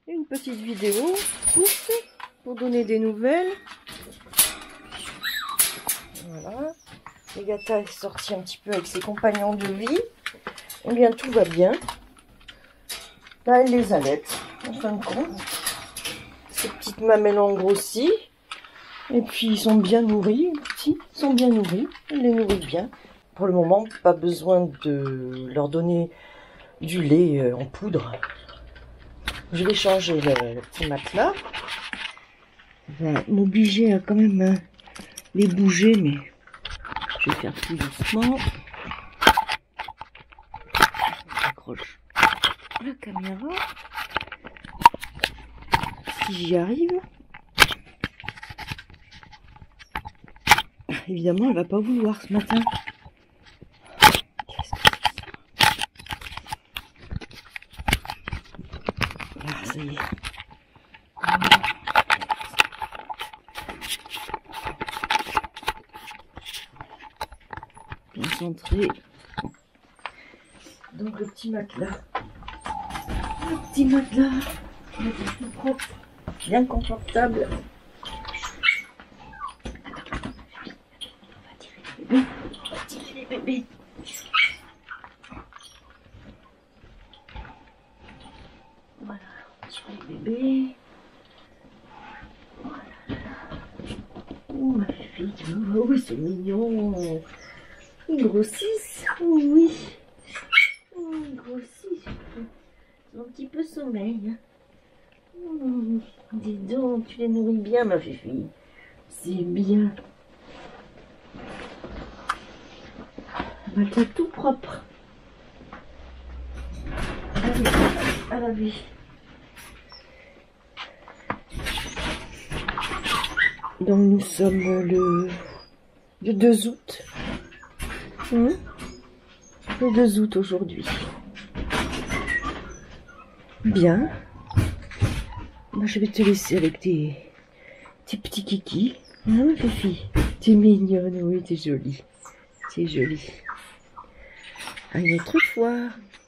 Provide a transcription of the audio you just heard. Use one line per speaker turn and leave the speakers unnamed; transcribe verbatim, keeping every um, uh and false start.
une petite vidéo courte pour donner des nouvelles. Voilà. Agatha est sortie un petit peu avec ses compagnons de vie. Eh bien, tout va bien. Là, elle les allaite, en fin de compte. Ces petites mamelles ont grossi. Et puis, ils sont bien nourris. Les petits sont bien nourris. Elle les nourrit bien. Pour le moment, pas besoin de leur donner du lait en poudre. Je vais changer le, le petit matelas. Ça va m'obliger à quand même les bouger, mais je vais faire plus doucement. J'accroche la caméra. Si j'y arrive. Évidemment, elle va pas vouloir ce matin. Qu'est-ce que c'est ça? Ah, ça y est. Bien centré. Donc le petit matelas. Le petit matelas. Il est tout propre. Bien confortable. On va tirer les bébés. Voilà, on tire les bébés. Voilà. Oh ma fille, oh oui c'est mignon. Ils grossissent, oh oui. Oh, ils grossissent. Ils ont un petit peu sommeil. Oh, dis donc, tu les nourris bien ma fille. C'est bien. Un matelas tout propre. Allez, à laver. Donc nous sommes le, le deux août. Hum le deux août aujourd'hui. Bien. Moi je vais te laisser avec tes, tes petits kikis. Hein ma fille? T'es mignonne, oui, t'es jolie. C'est joli. À une autre fois.